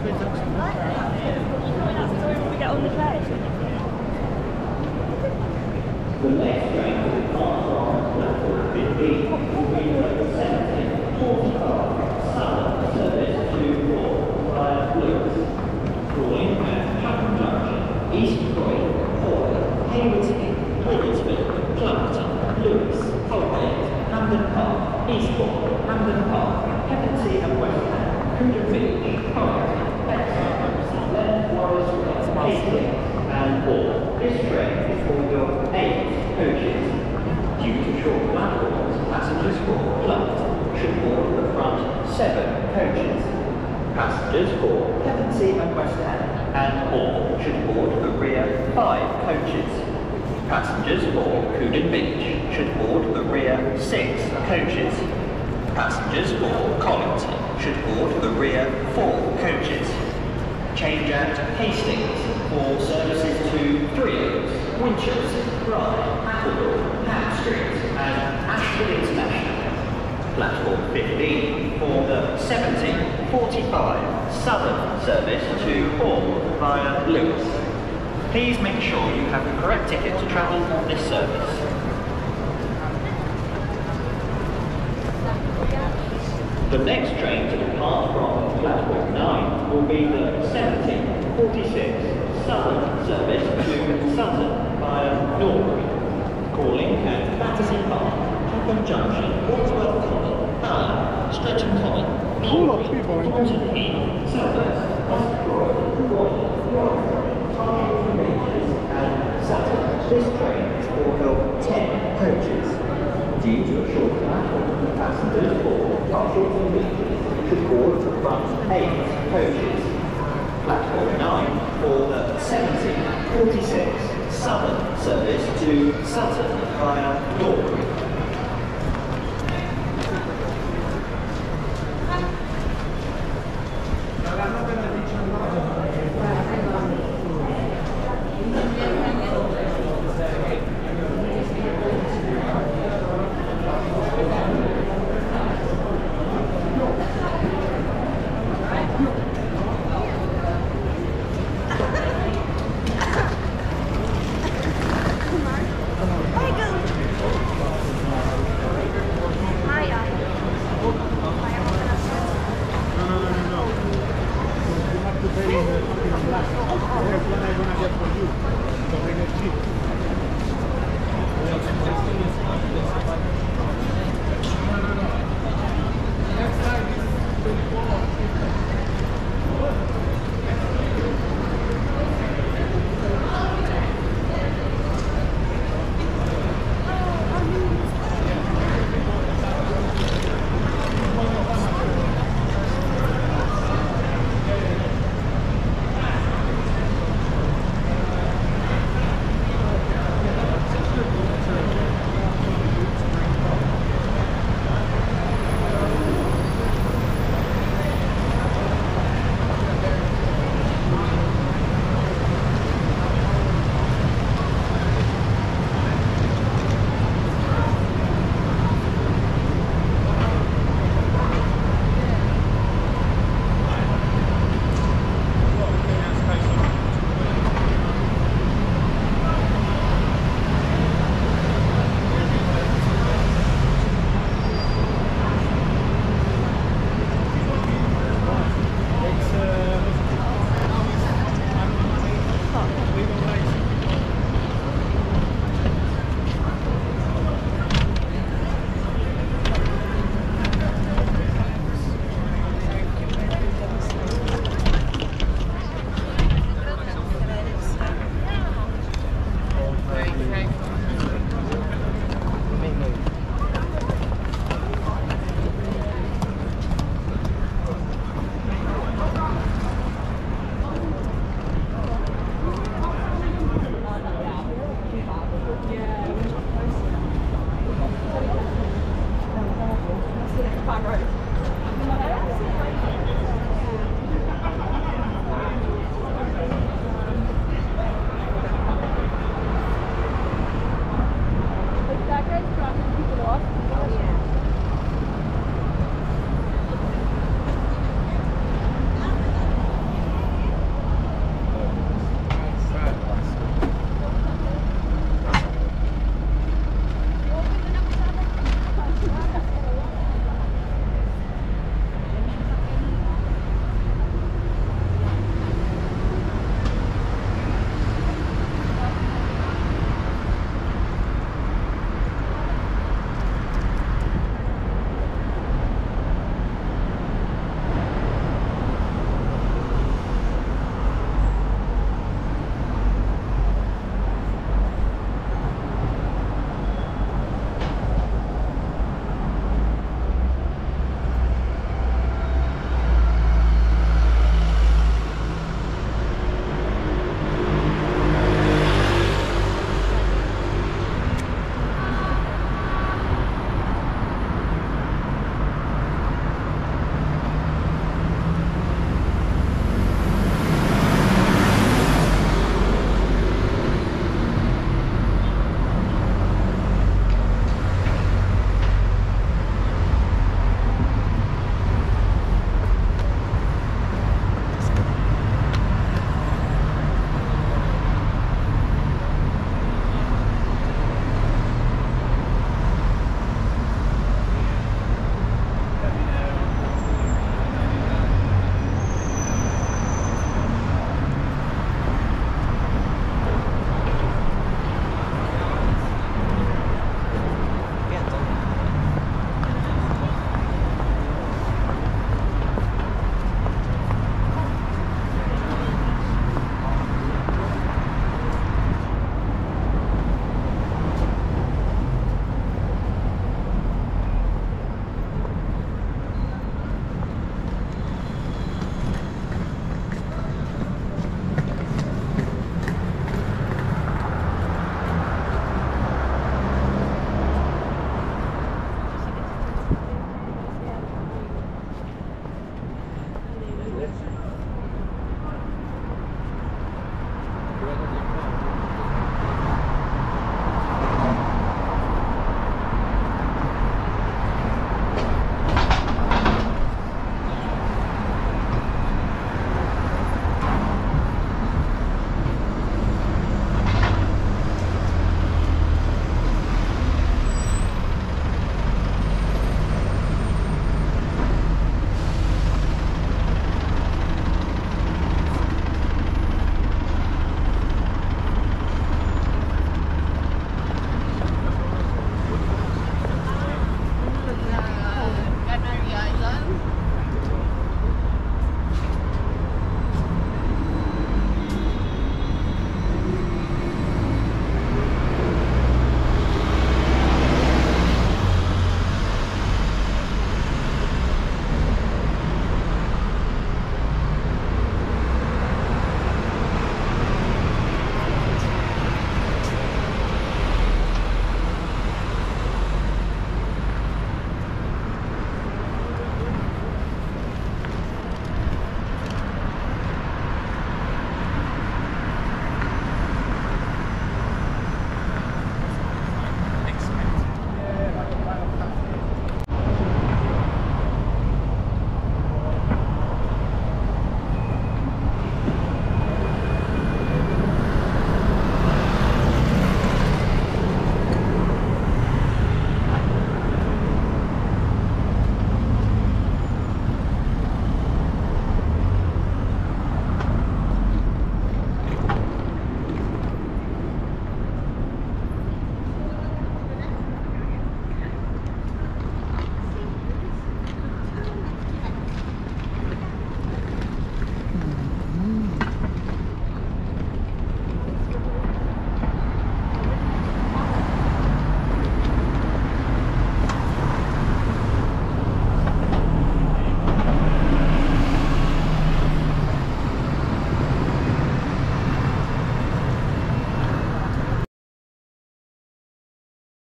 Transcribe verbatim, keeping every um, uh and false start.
we get on the train. The next train to depart from platform fifteen will be number seventeen forty-five Southern service to Raw via Lewis. Calling at Clapham Junction, East Croydon, Hoy, Haywardsheath, Huddersfield, Clapton, Lewis, Holgate, Hampden Park, Eastbourne, Hampden Park, Pevensey and West Ham, Coombe Beach, Corrington, Bexley, Southend, Warris Way, Hastings and Hall. This train is for your eight coaches. Due to short platforms, passengers for Clumped should board the front seven coaches. Passengers for Pevensey and West Ham and Hall should board the rear five coaches. Passengers for Coombe Beach should board the rear six coaches. Passengers for Collington should board the rear four coaches. Change at Hastings for services to Three Oaks, Winchelsea, Rye, Appledore, Ham Street and Ashford International. Platform fifteen for the seventeen forty-five Southern service to Hall via Lewis. Please make sure you have the correct ticket to travel on this service. The next train to depart from platform nine will be the seventeen forty-six Southern service to Sutton via Norbury. Calling at Battersea Park, Clapham Junction, Wadsworth Common, Allen, Streatham Common, Norbury, Thornton Heath, Southwest, West Croydon, Croydon, Warrington, and Sutton. This train is for ten coaches. Due to a short platform, passengers for Shorten Beaches should board the front eight coaches. Platform nine for the seventeen forty-six Southern service to Sutton via Norbury. Thank you.